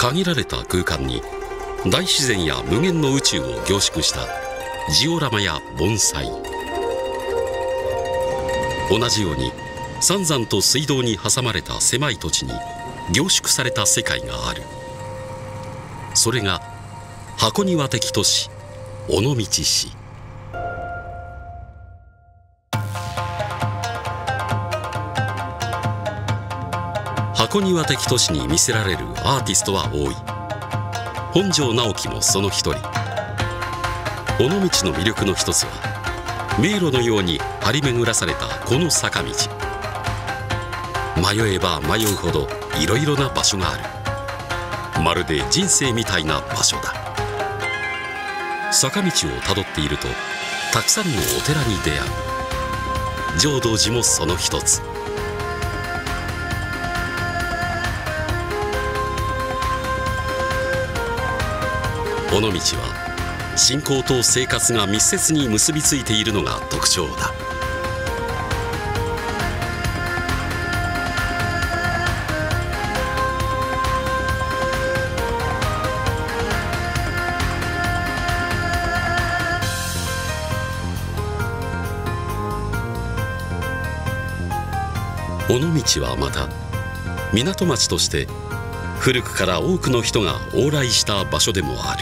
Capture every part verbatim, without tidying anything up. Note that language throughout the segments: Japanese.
限られた空間に大自然や無限の宇宙を凝縮したジオラマや盆栽。同じように三山と水道に挟まれた狭い土地に凝縮された世界がある。それが箱庭的都市尾道市。箱庭的都市に魅せられるアーティストは多い。本庄直樹もその一人。尾道の魅力の一つは迷路のように張り巡らされたこの坂道。迷えば迷うほどいろいろな場所がある。まるで人生みたいな場所だ。坂道をたどっているとたくさんのお寺に出会う。浄土寺もその一つ。尾道は信仰と生活が密接に結びついているのが特徴だ。尾道はまた港町として古くから多くの人が往来した場所でもある。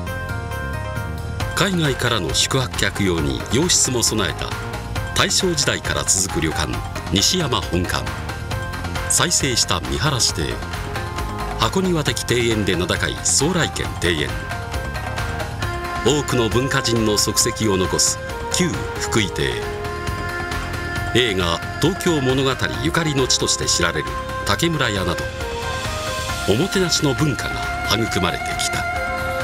海外からの宿泊客用に洋室も備えた大正時代から続く旅館西山本館、再生した見晴らし亭、箱庭的庭園で名高い総来軒庭園、多くの文化人の足跡を残す旧福井亭、映画「東京物語」ゆかりの地として知られる竹村屋など、おもてなしの文化が育まれてきた。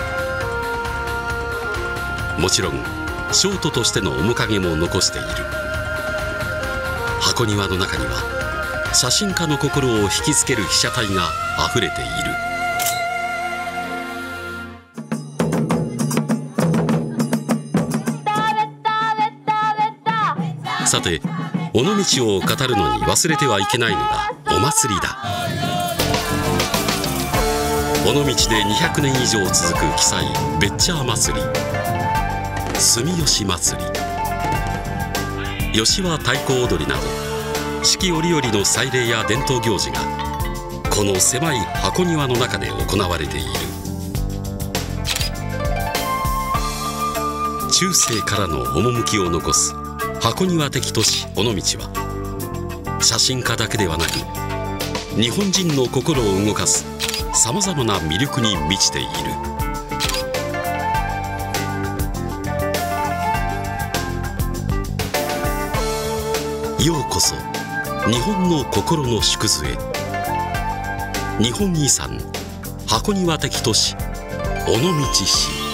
もちろん商都としての面影も残している。箱庭の中には写真家の心を引きつける被写体があふれている。さて、尾道を語るのに忘れてはいけないのがお祭りだ。尾道でにひゃくねん以上続く奇祭べっちゃー祭り、住吉祭り、吉和太鼓踊りなど四季折々の祭礼や伝統行事がこの狭い箱庭の中で行われている。中世からの趣を残す箱庭的都市尾道は、写真家だけではなく日本人の心を動かすさまざまな魅力に満ちている。ようこそ日本の心の縮図へ。日本遺産箱庭的都市尾道市。